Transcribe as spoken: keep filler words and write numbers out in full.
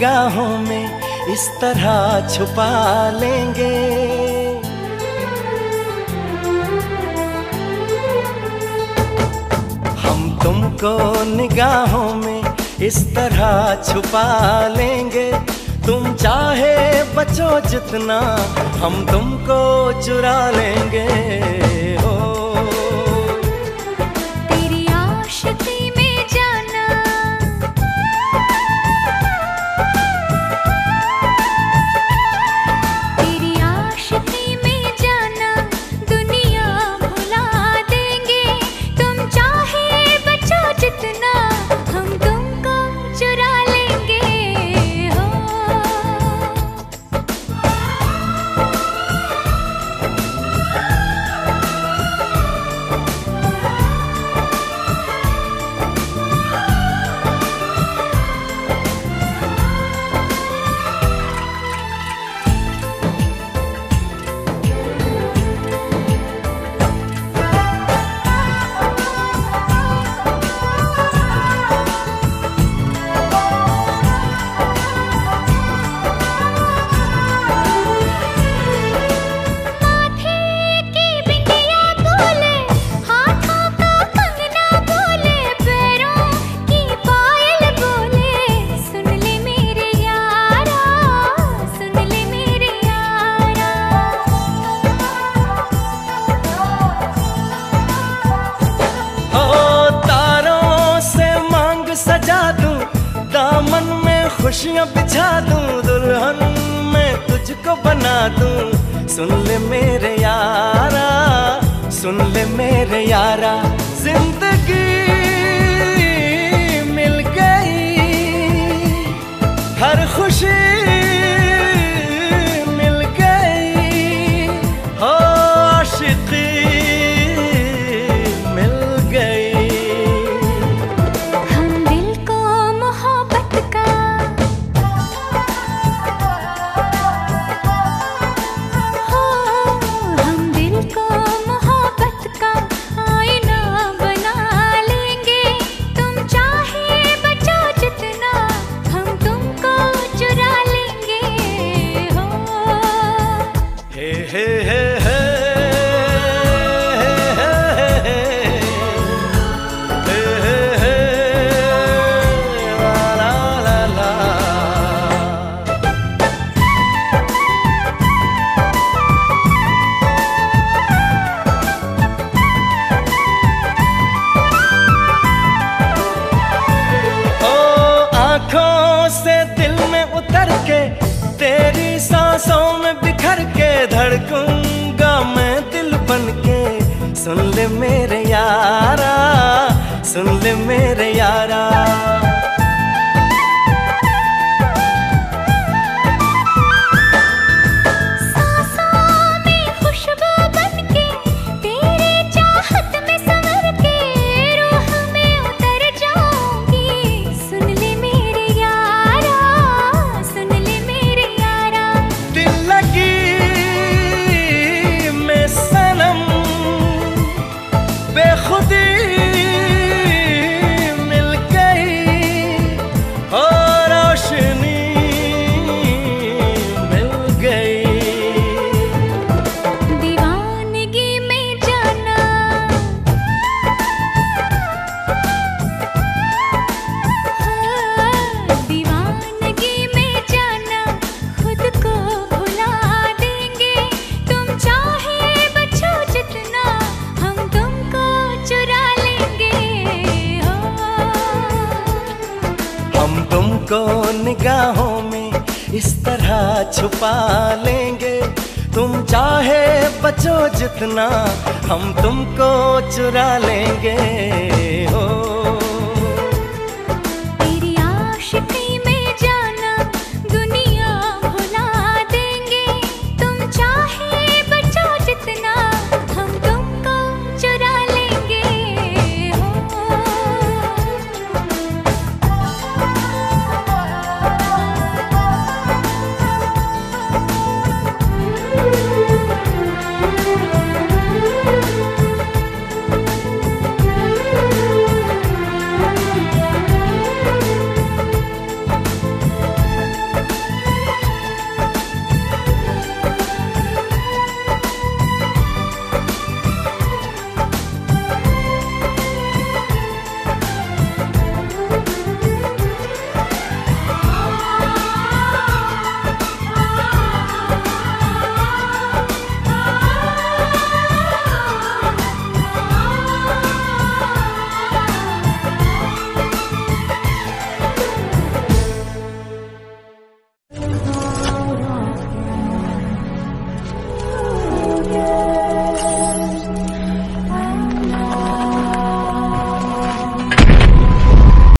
निगाहों में इस तरह छुपा लेंगे। हम तुमको निगाहों में इस तरह छुपा लेंगे। तुम चाहे बचो जितना हम तुमको चुरा लेंगे। हो तेरी आशिकी में जाना, तेरी आशिकी में जाना दुनिया भुला देंगे। तुम चाहे बचो जितना हम तुमको चुरा लेंगे। हो खुशियाँ बिछा दूं, दुल्हन मैं तुझको बना दूं। सुन ले मेरे यारा, सुन ले मेरे यारा, जिंदगी मिल गई, हर खुशी मिल गई। हो आशिकी मिल गई। हम दिल को मोहब्बत का, तेरी सांसों में बिखर के धड़कूंगा मैं दिल बन के। सुन ले मेरे यारा, सुन ले मेरे यारा। तुमको निगाहों में इस तरह छुपा लेंगे। तुम चाहे बचो जितना हम तुमको चुरा लेंगे। हो